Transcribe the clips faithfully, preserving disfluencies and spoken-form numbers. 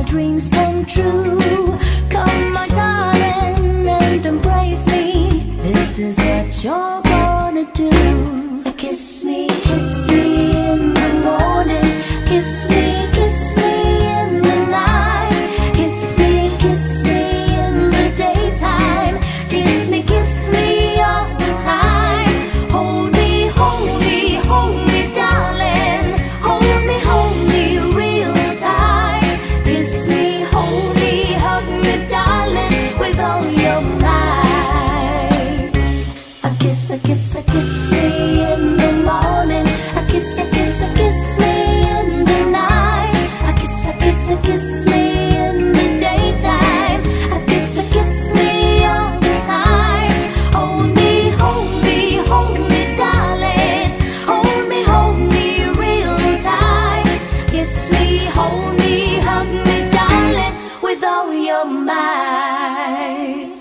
dreams come true. Come my darling and embrace me. This is what you're gonna do. Kiss me, kiss me in the morning. Kiss me, kiss me in the night. Kiss me, kiss me in the daytime. Kiss me, kiss me all the time. Hold me, hold me, hold me, darling. Hold me, hold me real tight. Kiss me, hold me, hug me, darling, with all your might. A kiss, a kiss, a kiss me in the morning. A kiss, a kiss, a kiss me in the night. A kiss, a kiss, a kiss me in the daytime. A kiss, a kiss me all the time. Hold me, hold me, hold me, darling. Hold me, hold me real tight. Kiss me, hold me, hug me, darling, with all your might.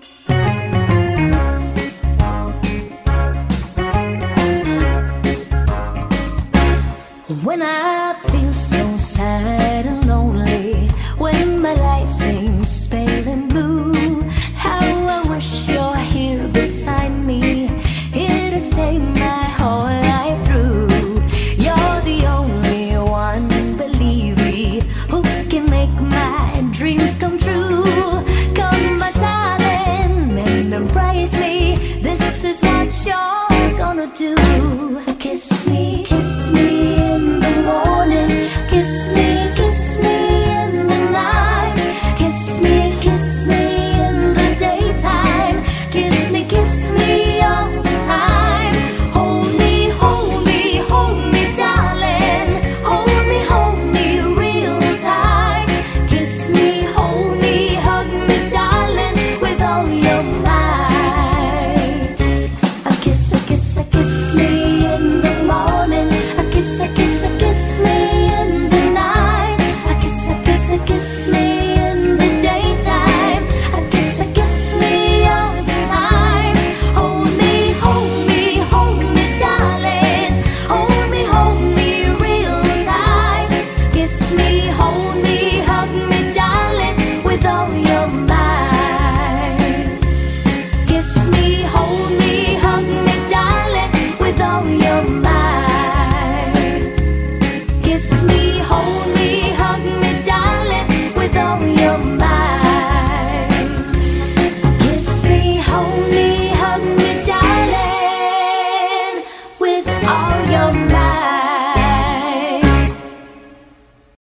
When I feel so sad and lonely, when my life seems pale and blue, how I wish you're here beside me, here to stay my whole life through. You're the only one, believe me, who can make my dreams come true. Come my darling and embrace me. This is what you're gonna do. Kiss me, kiss me in the morning. Kiss me, kiss me in the night. Kiss me, kiss me in the daytime. Kiss me, kiss me all the time. Hold me, hold me, hold me, darling. Hold me, hold me real tight. Kiss me, hold me, hug me, darling, with all your might. A kiss, a kiss, a kiss me in the morning. A kiss, a kiss, a kiss me in the night. A kiss, a kiss, a kiss me in the daytime. A kiss, a kiss me all the time. Hold me, hold me, hold me, darling. Hold me, hold me real tight. Kiss me, hold me, hug me, darling, with all your might. Kiss me, hold me, hug me, darling, with all your might. Kiss me, hold me.